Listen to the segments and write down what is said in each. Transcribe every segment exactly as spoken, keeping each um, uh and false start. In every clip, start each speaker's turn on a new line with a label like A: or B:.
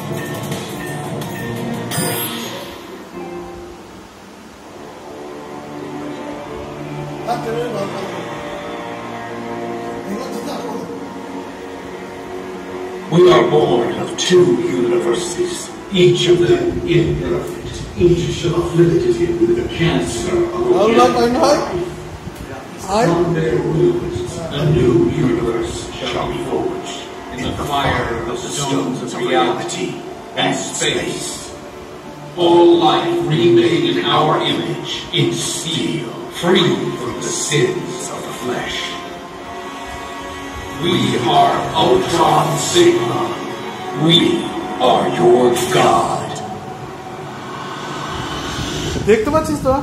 A: We are born of two universes, each of them imperfect, each afflicted with the cancer of life. From their wounds, a new universe shall be forged in the fire of the stones of reality and space. All life remade in our image, in steel, free from the sins of the flesh. We are Ultron Sigma. We are your God.
B: দেখতে পাচ্ছিস তো?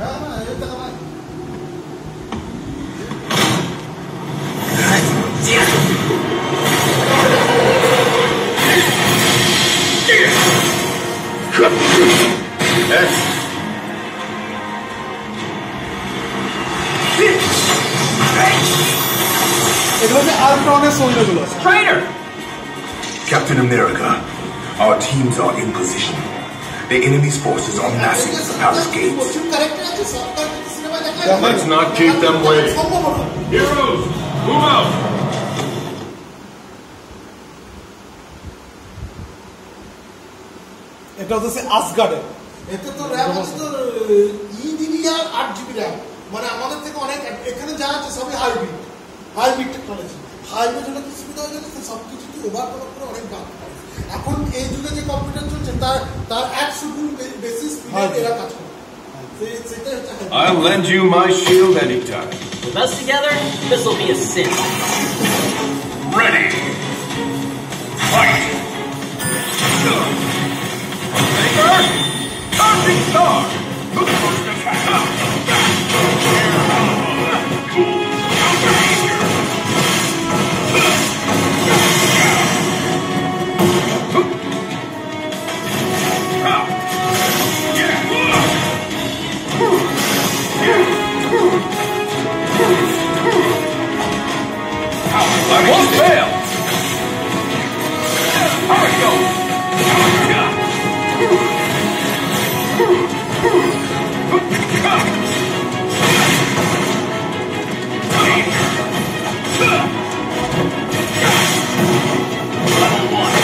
C: Traitor!
D: Captain America, our teams are in position. The enemy's forces are massing at the palace gates.
E: Let's not keep them waiting. Heroes, move out!
B: এটা হচ্ছে আসগার্ডে।
F: এটা তো RAM আছে তো ইডিডিআর আট জিবি র‍্যাম, মানে আমাদের থেকে অনেক এখানে যা আছে সবই হাইব্রিড হাইব্রিড টেকনোলজি। হাইব্রিড হলে কি সুবিধা হয়ে যাচ্ছে, সব কিছু ওভার করার পরে অনেক দাম। এখন এই যুগে যে কম্পিউটার চলছে তার তার একশো গুণ বেসিস স্পিডে এরা কাজ করে।
E: I'll lend you my shield anytime.
C: With us together, this will be a sin.
E: Ready. Fight. Maker, tossing star. First attack. I won't fail! Here we go! Level one.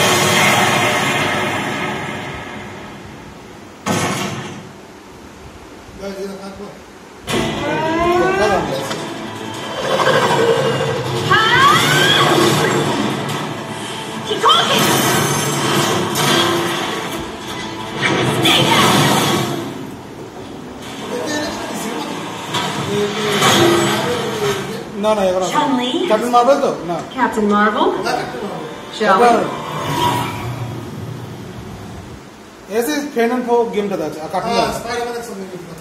B: No, no, you're
G: Chun Li?
B: Captain Marvel, though? No.
G: Captain Marvel? Shall we?
B: This is Pen and Four game to that. Captain Marvel.
F: Spider-Man is something different.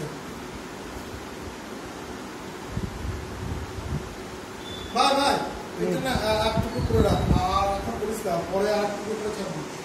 F: Bye, bye. It's an app to put it up. I'm going to put it up.